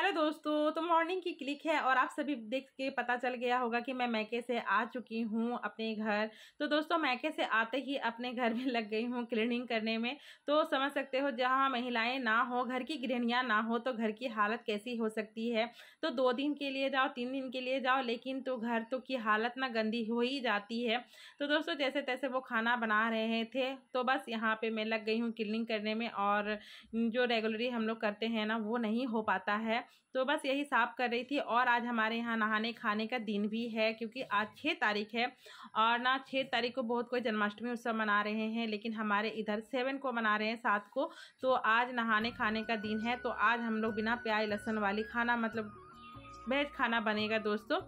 Hello दोस्तों, तो morning की क्लिक है और आप सभी देख के पता चल गया होगा कि मैं मैके से आ चुकी हूँ अपने घर। तो दोस्तों मैके से आते ही अपने घर में लग गई हूँ क्लीनिंग करने में। तो समझ सकते हो, जहाँ महिलाएं ना हो, घर की गृहिणियाँ ना हो तो घर की हालत कैसी हो सकती है। तो 2 दिन के लिए जाओ, 3 दिन के लिए जाओ, लेकिन तो घर तो की हालत ना गंदी हो ही जाती है। तो दोस्तों जैसे तैसे वो खाना बना रहे थे, तो बस यहाँ पे मैं लग गई हूँ क्लीनिंग करने में। और जो रेगुलरली हम लोग करते हैं ना, वो नहीं हो पाता है, तो बस यही साफ कर रही थी। और आज हमारे यहाँ नहाने खाने का दिन भी है, क्योंकि आज 6 तारीख है और ना 6 तारीख को बहुत कोई जन्माष्टमी उत्सव मना रहे हैं, लेकिन हमारे इधर 7 को मना रहे हैं, 7 को। तो आज नहाने खाने का दिन है, तो आज हम लोग बिना प्याज लहसुन वाली खाना, मतलब वेज खाना बनेगा दोस्तों,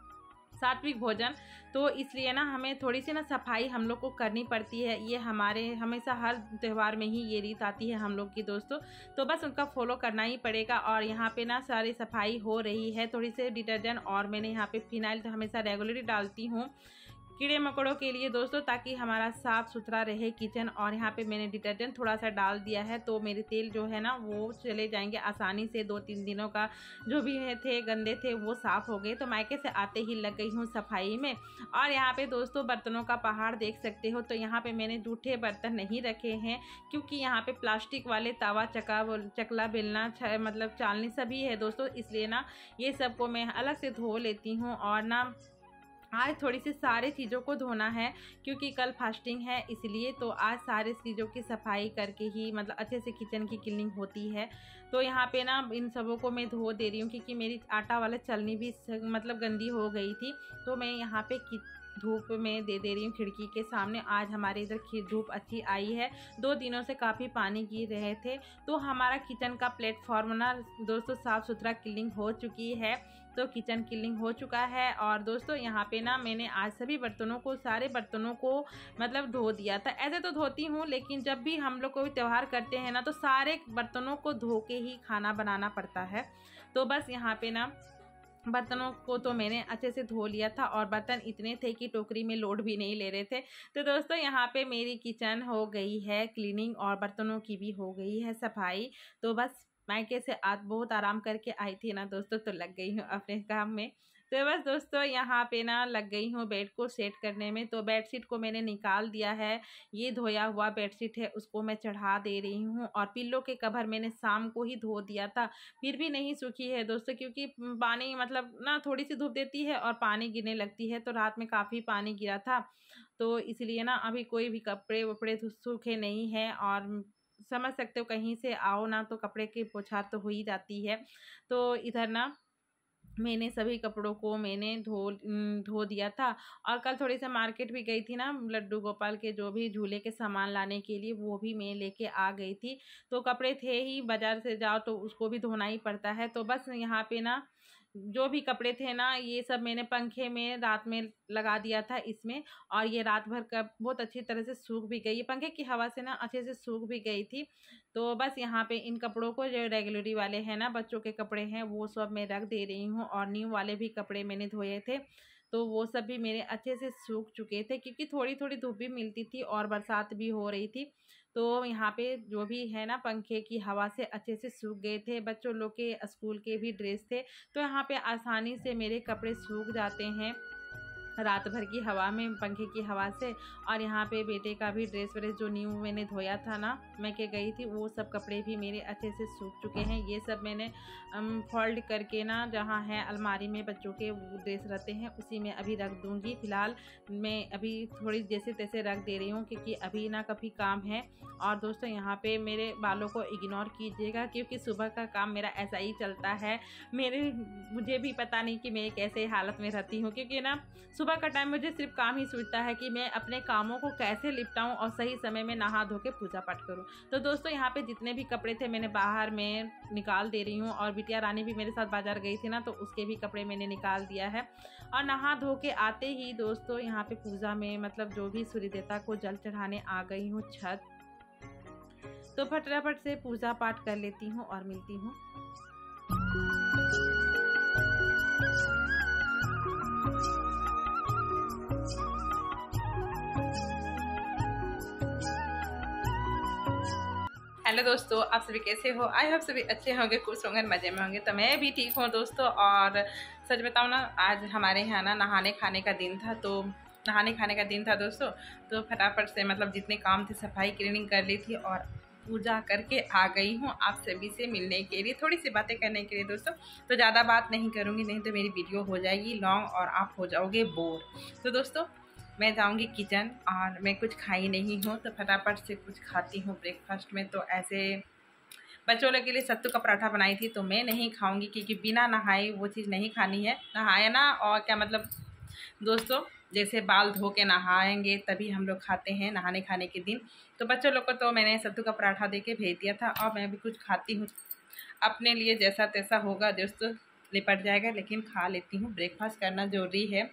सात्विक भोजन। तो इसलिए ना हमें थोड़ी सी ना सफाई हम लोग को करनी पड़ती है। ये हमारे हमेशा हर त्यौहार में ही ये रीत आती है हम लोग की दोस्तों, तो बस उनका फॉलो करना ही पड़ेगा। और यहाँ पे ना सारी सफाई हो रही है, थोड़ी सी डिटर्जेंट और मैंने यहाँ पे फिनाइल तो हमेशा रेगुलरली डालती हूँ कीड़े मकोड़ों के लिए दोस्तों, ताकि हमारा साफ़ सुथरा रहे किचन। और यहाँ पे मैंने डिटर्जेंट थोड़ा सा डाल दिया है, तो मेरे तेल जो है ना वो चले जाएंगे आसानी से। 2-3 दिनों का जो भी थे गंदे थे वो साफ़ हो गए। तो मायके से आते ही लग गई हूँ सफाई में। और यहाँ पे दोस्तों बर्तनों का पहाड़ देख सकते हो। तो यहाँ पे मैंने जूठे बर्तन नहीं रखे हैं, क्योंकि यहाँ पे प्लास्टिक वाले तवा चकला बेलना मतलब चालनी सभी है दोस्तों, इसलिए ना ये सबको मैं अलग से धो लेती हूँ। और ना आज थोड़ी सी सारे चीज़ों को धोना है, क्योंकि कल फास्टिंग है, इसलिए तो आज सारे चीज़ों की सफाई करके ही मतलब अच्छे से किचन की क्लीनिंग होती है। तो यहाँ पे ना इन सबों को मैं धो दे रही हूँ, क्योंकि मेरी आटा वाला चलनी भी मतलब गंदी हो गई थी। तो मैं यहाँ पे धूप में दे रही हूँ खिड़की के सामने। आज हमारे इधर धूप अच्छी आई है, 2 दिनों से काफ़ी पानी गिर रहे थे। तो हमारा किचन का प्लेटफॉर्म ना दोस्तों साफ़ सुथरा क्लीनिंग हो चुकी है, तो किचन क्लीनिंग हो चुका है। और दोस्तों यहाँ पे ना मैंने आज सभी बर्तनों को, सारे बर्तनों को मतलब धो दिया था। ऐसे तो धोती हूँ, लेकिन जब भी हम लोग कोई त्यौहार करते हैं ना, तो सारे बर्तनों को धो के ही खाना बनाना पड़ता है। तो बस यहाँ पे ना बर्तनों को तो मैंने अच्छे से धो लिया था, और बर्तन इतने थे कि टोकरी में लोड भी नहीं ले रहे थे। तो दोस्तों यहाँ पे मेरी किचन हो गई है क्लीनिंग, और बर्तनों की भी हो गई है सफाई। तो बस मायके से आज बहुत आराम करके आई थी ना दोस्तों, तो लग गई हूँ अपने काम में। तो बस दोस्तों यहाँ पे ना लग गई हूँ बेड को सेट करने में। तो बेडशीट को मैंने निकाल दिया है, ये धोया हुआ बेडशीट है, उसको मैं चढ़ा दे रही हूँ। और पिल्लो के कवर मैंने शाम को ही धो दिया था, फिर भी नहीं सूखी है दोस्तों, क्योंकि पानी मतलब ना थोड़ी सी धूप देती है और पानी गिरने लगती है। तो रात में काफ़ी पानी गिरा था, तो इसलिए ना अभी कोई भी कपड़े वपड़े सूखे नहीं हैं। और समझ सकते हो, कहीं से आओ ना तो कपड़े की पोछार तो हो ही जाती है। तो इधर ना मैंने सभी कपड़ों को मैंने धो दिया था। और कल थोड़ी सा मार्केट भी गई थी ना, लड्डू गोपाल के जो भी झूले के सामान लाने के लिए, वो भी मैं लेके आ गई थी। तो कपड़े थे ही, बाज़ार से जाओ तो उसको भी धोना ही पड़ता है। तो बस यहाँ पे ना जो भी कपड़े थे ना, ये सब मैंने पंखे में रात में लगा दिया था इसमें, और ये रात भर का बहुत अच्छी तरह से सूख भी गई, ये पंखे की हवा से ना अच्छे से सूख भी गई थी। तो बस यहाँ पे इन कपड़ों को, जो रेगुलरी वाले हैं ना, बच्चों के कपड़े हैं, वो सब मैं रख दे रही हूँ। और न्यू वाले भी कपड़े मैंने धोए थे, तो वो सब भी मेरे अच्छे से सूख चुके थे, क्योंकि थोड़ी थोड़ी धूप भी मिलती थी और बरसात भी हो रही थी। तो यहाँ पे जो भी है ना, पंखे की हवा से अच्छे से सूख गए थे। बच्चों लोग के स्कूल के भी ड्रेस थे, तो यहाँ पे आसानी से मेरे कपड़े सूख जाते हैं रात भर की हवा में, पंखे की हवा से। और यहाँ पे बेटे का भी ड्रेस व्रेस जो न्यू मैंने धोया था ना, मैं के गई थी, वो सब कपड़े भी मेरे अच्छे से सूख चुके हैं। ये सब मैंने फोल्ड करके ना, जहाँ है अलमारी में बच्चों के ड्रेस रहते हैं, उसी में अभी रख दूँगी। फिलहाल मैं अभी थोड़ी जैसे तैसे रख दे रही हूँ, क्योंकि अभी ना काफ़ी काम है। और दोस्तों यहाँ पे मेरे बालों को इग्नोर कीजिएगा, क्योंकि सुबह का काम मेरा ऐसा ही चलता है। मुझे भी पता नहीं कि मैं कैसे हालत में रहती हूँ, क्योंकि ना सुबह का टाइम मुझे सिर्फ काम ही सोचता है कि मैं अपने कामों को कैसे निपटाऊं और सही समय में नहा धो के पूजा पाठ करूं। तो दोस्तों यहाँ पे जितने भी कपड़े थे मैंने बाहर में निकाल दे रही हूँ। और बिटिया रानी भी मेरे साथ बाजार गई थी ना, तो उसके भी कपड़े मैंने निकाल दिया है। और नहा धो के आते ही दोस्तों यहाँ पे पूजा में, मतलब जो भी सूर्य देवता को जल चढ़ाने आ गई हूँ छत। तो फटाफट से पूजा पाठ कर लेती हूँ और मिलती हूँ। हेलो दोस्तों, आप सभी कैसे हो? आई होप सभी अच्छे होंगे, खुश होंगे, मज़े में होंगे। तो मैं भी ठीक हूँ दोस्तों। और सच बताऊँ ना, आज हमारे यहाँ ना नहाने खाने का दिन था। तो नहाने खाने का दिन था दोस्तों, तो फटाफट से मतलब जितने काम थे सफाई क्लीनिंग कर ली थी और पूजा करके आ गई हूँ आप सभी से मिलने के लिए, थोड़ी सी बातें करने के लिए दोस्तों। तो ज़्यादा बात नहीं करूँगी, नहीं तो मेरी वीडियो हो जाएगी लॉन्ग और आप हो जाओगे बोर। तो दोस्तों मैं जाऊंगी किचन और मैं कुछ खाई नहीं हूँ, तो फटाफट से कुछ खाती हूँ ब्रेकफास्ट में। तो ऐसे बच्चों लोग के लिए सत्तू का पराठा बनाई थी, तो मैं नहीं खाऊंगी क्योंकि बिना नहाए वो चीज़ नहीं खानी है। नहाया ना, और क्या मतलब दोस्तों, जैसे बाल धो के नहाएंगे तभी हम लोग खाते हैं नहाने खाने के दिन। तो बच्चों लोग को तो मैंने सत्तू का पराठा दे के भेज दिया था, और मैं भी कुछ खाती हूँ अपने लिए। जैसा तैसा होगा दोस्तों, निपट जाएगा, लेकिन खा लेती हूँ, ब्रेकफास्ट करना ज़रूरी है।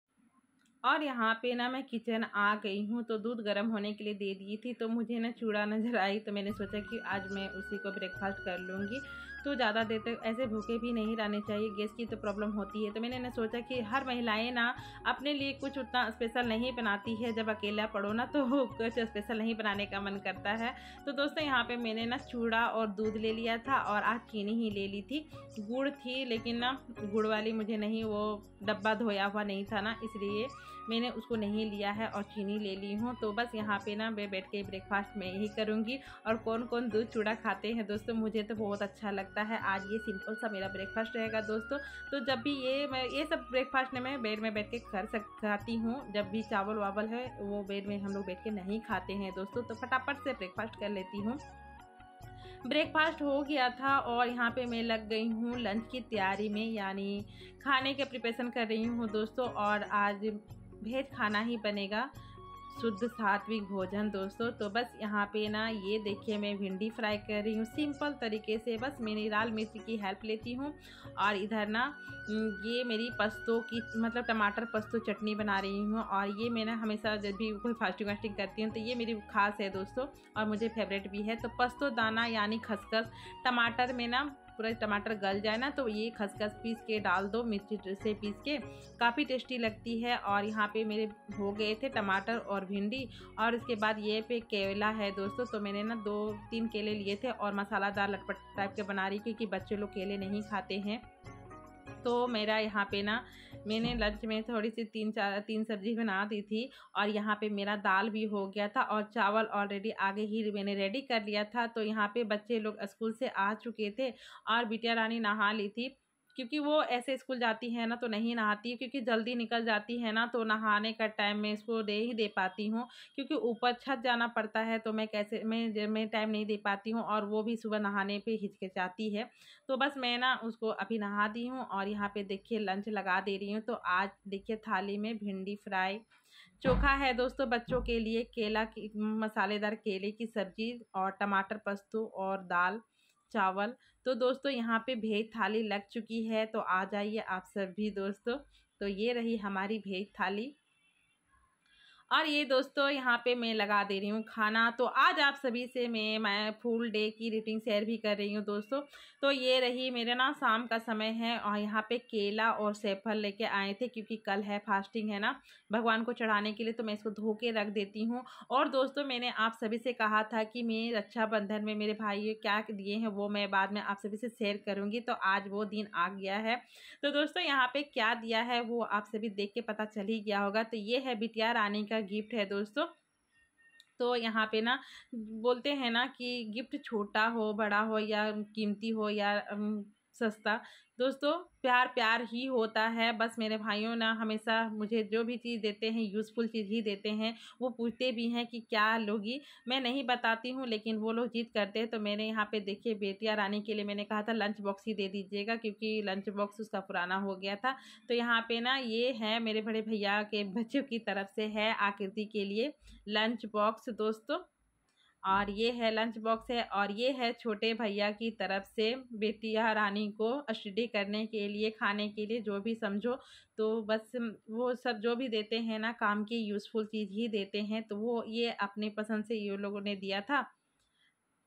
और यहाँ पे ना मैं किचन आ गई हूँ, तो दूध गर्म होने के लिए दे दी थी, तो मुझे ना चूड़ा नज़र आई, तो मैंने सोचा कि आज मैं उसी को ब्रेकफास्ट कर लूँगी। तो ज़्यादा देर तक ऐसे भूखे भी नहीं रहने चाहिए, गैस की तो प्रॉब्लम होती है। तो मैंने ना सोचा कि हर महिलाएं ना अपने लिए कुछ उतना स्पेशल नहीं बनाती है, जब अकेला पड़ो ना तो कुछ स्पेशल नहीं बनाने का मन करता है। तो दोस्तों यहाँ पे मैंने ना चूड़ा और दूध ले लिया था, और आज चीनी ही ले ली थी। गुड़ थी, लेकिन ना गुड़ वाली मुझे नहीं, वो डब्बा धोया हुआ नहीं था ना, इसलिए मैंने उसको नहीं लिया है और चीनी ले ली हूँ। तो बस यहाँ पे ना मैं बैठ के ब्रेकफास्ट में यही करूँगी। और कौन कौन दूध चूड़ा खाते हैं दोस्तों, मुझे तो बहुत अच्छा लगता है। आज ये सिंपल सा मेरा ब्रेकफास्ट रहेगा दोस्तों। तो जब भी ये सब ब्रेकफास्ट मैं बेड में बैठ के खाती हूँ। जब भी चावल वावल है वो बेड में हम लोग बैठ के नहीं खाते हैं दोस्तों। तो फटाफट से ब्रेकफास्ट कर लेती हूँ। ब्रेकफास्ट हो गया था और यहाँ पे मैं लग गई हूँ लंच की तैयारी में, यानी खाने के प्रिपरेशन कर रही हूँ दोस्तों। और आज वेज खाना ही बनेगा, शुद्ध सात्विक भोजन दोस्तों। तो बस यहाँ पे ना ये देखिए मैं भिंडी फ्राई कर रही हूँ सिंपल तरीके से, बस मैंने लाल मिर्च की हेल्प लेती हूँ। और इधर ना ये मेरी पस्तों की मतलब टमाटर पस्तो चटनी बना रही हूँ। और ये मैं ना हमेशा जब भी कोई फास्टिंग वास्टिंग करती हूँ तो ये मेरी खास है दोस्तों, और मुझे फेवरेट भी है। तो पस्तो दाना यानी खसखस टमाटर में ना पूरा टमाटर गल जाए ना, तो ये खसखस पीस के डाल दो, मिर्ची से पीस के, काफ़ी टेस्टी लगती है। और यहाँ पे मेरे हो गए थे टमाटर और भिंडी। और इसके बाद ये पे केला है दोस्तों, तो मैंने ना 2-3 केले लिए थे और मसालादार लटपट टाइप के बना रही, क्योंकि बच्चे लोग केले नहीं खाते हैं। तो मेरा यहाँ पे ना मैंने लंच में थोड़ी सी 3 सब्जी बना दी थी। और यहाँ पे मेरा दाल भी हो गया था, और चावल ऑलरेडी आगे ही मैंने रेडी कर लिया था। तो यहाँ पे बच्चे लोग स्कूल से आ चुके थे, और बिटिया रानी नहा ली थी, क्योंकि वो ऐसे स्कूल जाती है ना तो नहीं नहाती है, क्योंकि जल्दी निकल जाती है ना, तो नहाने का टाइम मैं इसको दे पाती हूँ। क्योंकि ऊपर छत जाना पड़ता है, तो मैं टाइम नहीं दे पाती हूँ, और वो भी सुबह नहाने पे हिचकिचाती है। तो बस मैं ना उसको अभी नहा दी हूँ, और यहाँ पे देखिए लंच लगा दे रही हूँ। तो आज देखिए थाली में भिंडी फ्राई, चोखा है दोस्तों बच्चों के लिए, केला की मसालेदार केले की सब्जी, और टमाटर पस्तू, और दाल चावल। तो दोस्तों यहाँ पे भेज थाली लग चुकी है, तो आ जाइए आप सभी दोस्तों। तो ये रही हमारी भेज थाली। और ये दोस्तों यहाँ पे मैं लगा दे रही हूँ खाना। तो आज आप सभी से मैं फुल डे की रूटीन शेयर भी कर रही हूँ दोस्तों। तो ये रही मेरे ना शाम का समय है, और यहाँ पे केला और सेब लेके आए थे, क्योंकि कल है फास्टिंग है ना भगवान को चढ़ाने के लिए। तो मैं इसको धो के रख देती हूँ। और दोस्तों मैंने आप सभी से कहा था कि मैं रक्षाबंधन में मेरे भाई क्या दिए हैं वो मैं बाद में आप सभी से शेयर करूँगी। तो आज वो दिन आ गया है। तो दोस्तों यहाँ पे क्या दिया है वो आप सभी देख के पता चल ही गया होगा। तो ये है बिटिया रानी का गिफ्ट है दोस्तों। तो यहाँ पे ना बोलते हैं ना कि गिफ्ट छोटा हो बड़ा हो या कीमती हो या सस्ता, दोस्तों प्यार प्यार ही होता है। बस मेरे भाइयों ना हमेशा मुझे जो भी चीज़ देते हैं यूज़फुल चीज़ ही देते हैं। वो पूछते भी हैं कि क्या लोगी, मैं नहीं बताती हूँ, लेकिन वो लोग जिद करते हैं। तो मैंने यहाँ पे देखिए बेटिया रानी के लिए मैंने कहा था लंच बॉक्स ही दे दीजिएगा, क्योंकि लंच बॉक्स उसका पुराना हो गया था। तो यहाँ पे ना ये है मेरे बड़े भैया के बच्चों की तरफ से है आकृति के लिए लंच बॉक्स दोस्तों। और ये है लंच बॉक्स है, और ये है छोटे भैया की तरफ से बेटिया रानी को स्टडी करने के लिए, खाने के लिए, जो भी समझो। तो बस वो सब जो भी देते हैं ना काम की यूज़फुल चीज़ ही देते हैं। तो वो ये अपनी पसंद से ये लोगों ने दिया था।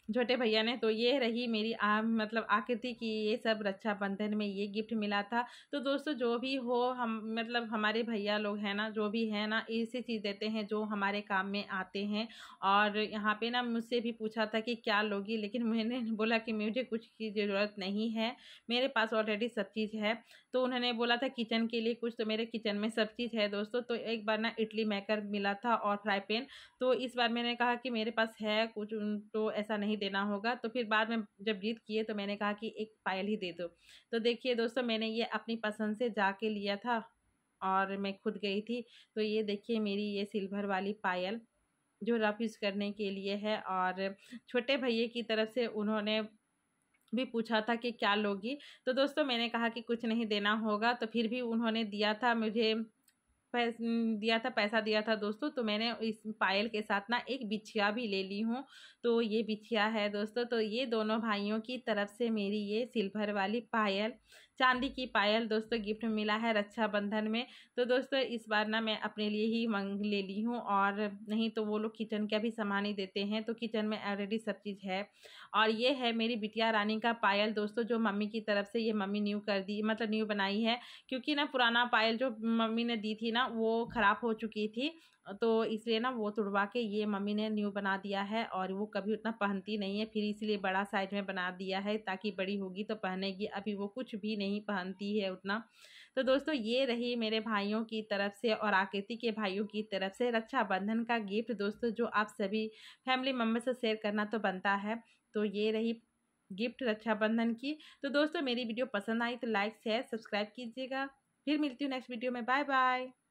छोटे भैया ने। तो ये रही मेरी मतलब आकृति की ये सब रक्षाबंधन में ये गिफ्ट मिला था। तो दोस्तों जो भी हो, हम मतलब हमारे भैया लोग हैं ना, जो भी है ना, ऐसी चीज़ देते हैं जो हमारे काम में आते हैं। और यहाँ पे ना मुझसे भी पूछा था कि क्या लोगी, लेकिन मैंने बोला कि मुझे कुछ की ज़रूरत नहीं है, मेरे पास ऑलरेडी सब चीज़ है। तो उन्होंने बोला था किचन के लिए कुछ, तो मेरे किचन में सब चीज़ है दोस्तों। तो एक बार ना इडली मेकर मिला था और फ्राई पैन। तो इस बार मैंने कहा कि मेरे पास है कुछ, तो ऐसा नहीं देना होगा। तो फिर बाद में जब जीत किए तो मैंने कहा कि एक पायल ही दे दो। तो देखिए दोस्तों, मैंने ये अपनी पसंद से जाके लिया था और मैं खुद गई थी। तो ये देखिए मेरी ये सिल्वर वाली पायल जो रफ यूज़ करने के लिए है। और छोटे भैया की तरफ से उन्होंने भी पूछा था कि क्या लोगी। तो दोस्तों मैंने कहा कि कुछ नहीं देना होगा, तो फिर भी उन्होंने दिया था मुझे, दिया था, पैसा दिया था दोस्तों। तो मैंने इस पायल के साथ ना एक बिछिया भी ले ली हूँ। तो ये बिछिया है दोस्तों। तो ये दोनों भाइयों की तरफ से मेरी ये सिल्वर वाली पायल, चांदी की पायल दोस्तों गिफ्ट मिला है रक्षाबंधन में। तो दोस्तों इस बार ना मैं अपने लिए ही मंग ले ली हूँ, और नहीं तो वो लोग किचन का भी सामान ही देते हैं। तो किचन में ऑलरेडी सब चीज़ है। और ये है मेरी बिटिया रानी का पायल दोस्तों, जो मम्मी की तरफ से ये मम्मी न्यू कर दी, मतलब न्यू बनाई है। क्योंकि ना पुराना पायल जो मम्मी ने दी थी ना वो ख़राब हो चुकी थी। तो इसलिए ना वो तुड़वा के ये मम्मी ने न्यू बना दिया है, और वो कभी उतना पहनती नहीं है, फिर इसलिए बड़ा साइज में बना दिया है ताकि बड़ी होगी तो पहनेगी। अभी वो कुछ भी नहीं पहनती है उतना। तो दोस्तों ये रही मेरे भाइयों की तरफ से और आकृति के भाइयों की तरफ से रक्षाबंधन का गिफ्ट दोस्तों, जो आप सभी फैमिली मेम्बर से शेयर करना तो बनता है। तो ये रही गिफ्ट रक्षाबंधन की। तो दोस्तों मेरी वीडियो पसंद आई तो लाइक शेयर सब्सक्राइब कीजिएगा। फिर मिलती हूँ नेक्स्ट वीडियो में। Bye bye.